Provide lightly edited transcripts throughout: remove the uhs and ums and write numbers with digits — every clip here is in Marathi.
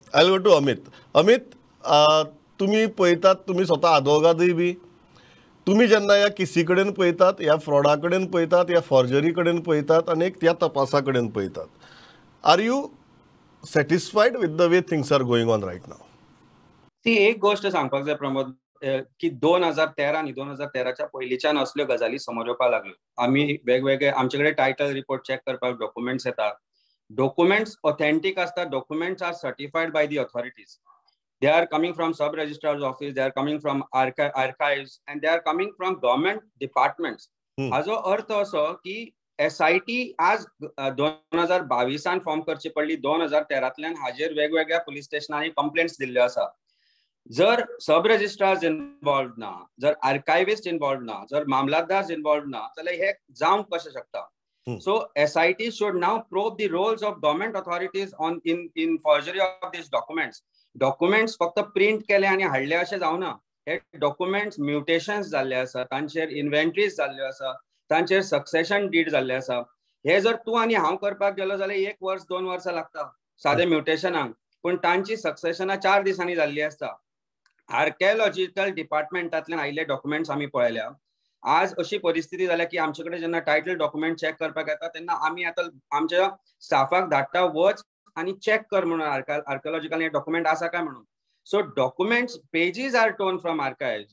I go to Amit. Amit, तुम्ही पळयतात, तुम्ही स्वतः आदवोगादूय बी, तुम्ही जेन्ना ह्या केसी कडेन पळयतात, ह्या फ्रॉडा कडेन पळयतात, ह्या फॉर्जरी कडेन पळयतात आनी त्या तपासा कडेन पळयतात, are you satisfied with the way things are going on right नाव? ती एक गोष्ट सांगपाक जाय प्रमोद, की 2013 आणि 2013च्या पयलींच्यान असल्यो गजाली समोर येवपाक लागल्यो. आमी वेगवेगळे आमचे टायटल रिपोर्ट चेक करपाक डॉक्युमेंट्स येतात. डॉक्युमेंट्स ऑथेंटीक असतात. Documents are certified by the authorities. They are coming from sub-registrar's office, they are coming from archives, and they are coming from government departments. हाजो अर्थ असो की SIT आज 2022 फॉर्म करची पडली. 2013तल्यान हाजेर वेगवेगळ्या पुलीस स्टेशनांनी कंप्लेंट्स दिल्ल्यो आसा. जर सब रजिस्ट्रार्स इन्वॉल्व ना, जर आर्कायविस्ट इन्वॉल्व ना, जर मामलातदार इन्वॉल्व ना, जाल्यार हे जावंक कशें शकता? So SIT should now probe the roles of government authorities in forgery of these documents. Documents फक्त प्रिंट केले आणि हाडले अशें जावना. हे डॉक्युमेंट्स म्युटेशन्स जाल्ले आसा, तांचेर इन्व्हेंटरीज जाल्ल्यो आसा, तांचेर सक्सेशन डीड जाल्ले आसा. हे जर तूं आनी हांव करपाक गेलो जाल्यार 1 वर्स 2 वर्सां लागता सादे म्युटेशनाक, पूण तांची सक्सेशनां 4 दिसांनी जाल्ली आसता. आर्किओलॉजिकल डिपार्टमेंटांतल्यान आयिल्ले डॉक्युमेंट्स आमी पळयल्या. आज अशी परिस्थिती जाल्या की आमचे कडेन जेन्ना टायटल डॉक्युमेंट चेक करपाक येता तेन्ना आमी आतां आमच्या स्टाफाक धाडटा, वच आणि चेक कर म्हणून आर्किओलॉजिकल डॉक्युमेंट आसा काय म्हणून. So documents pages are torn from archives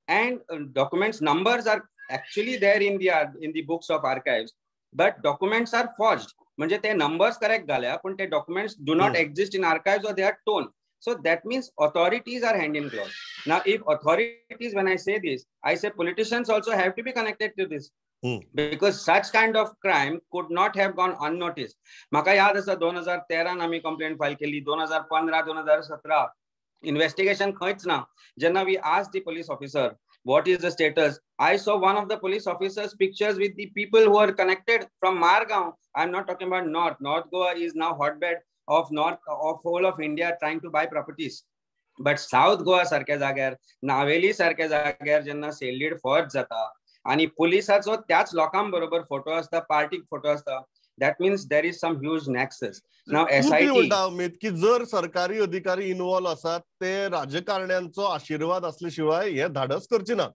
and documents numbers are actually there in the books of archives, but documents are forged. म्हणजे ते नंबर्स करेक्ट घाल्या पण ते documents do not exist in archives or they are torn. So that means authorities are hand in glove. Now, if authorities, when I say this, I say politicians also have to be connected to this. Because such kind of crime could not have gone unnoticed. म्हाका याद आसा 2013 आमी कंप्लेंट फायल केली. 2015 2017 इन्व्हेस्टिगेशन खंयच ना. जेन्ना we asked the police officer what is the status, I saw one of the police officers pictures with the people who are connected from Margaon. I'm not talking about North Goa is now hotbed of whole of India trying to buy properties. But South Goa सारख्या जाग्यार, नावेली सारख्या जाग्यार जेन्ना सेल फॉर्ज जाता आणि पुलिसाचो त्याच लोकांबरोबर फोटो असता, पार्टीक फोटो असता, that means there is some huge nexus. Now SIT Amit की जर सरकारी अधिकारी इन्वॉल्व असतात ते राजकारण्यांचो आशीर्वाद असल्याशिवाय हे धाडस करचे ना.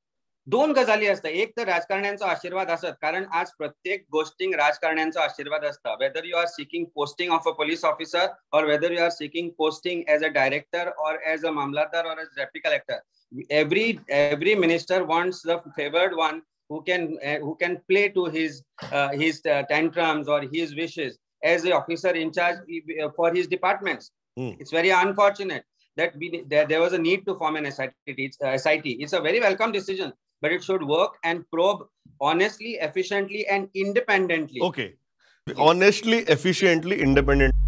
दोन गजाली असतात. एक तर राजकारण्यांचा आशीर्वाद असत, कारण आज प्रत्येक गोष्टींक राजकारण्यांचा आशीर्वाद असता. Whether you are seeking posting of a police officer or whether you are seeking posting as a director or as a mamlatdar or as deputy collector, every minister wants the favored one who can play to his tantrums or his wishes as the officer in charge for his departments. It's very unfortunate that there was a need to form an SIT. It's a very welcome decision, but it should work and probe honestly, efficiently, and independently. Okay. Honestly, efficiently, independently.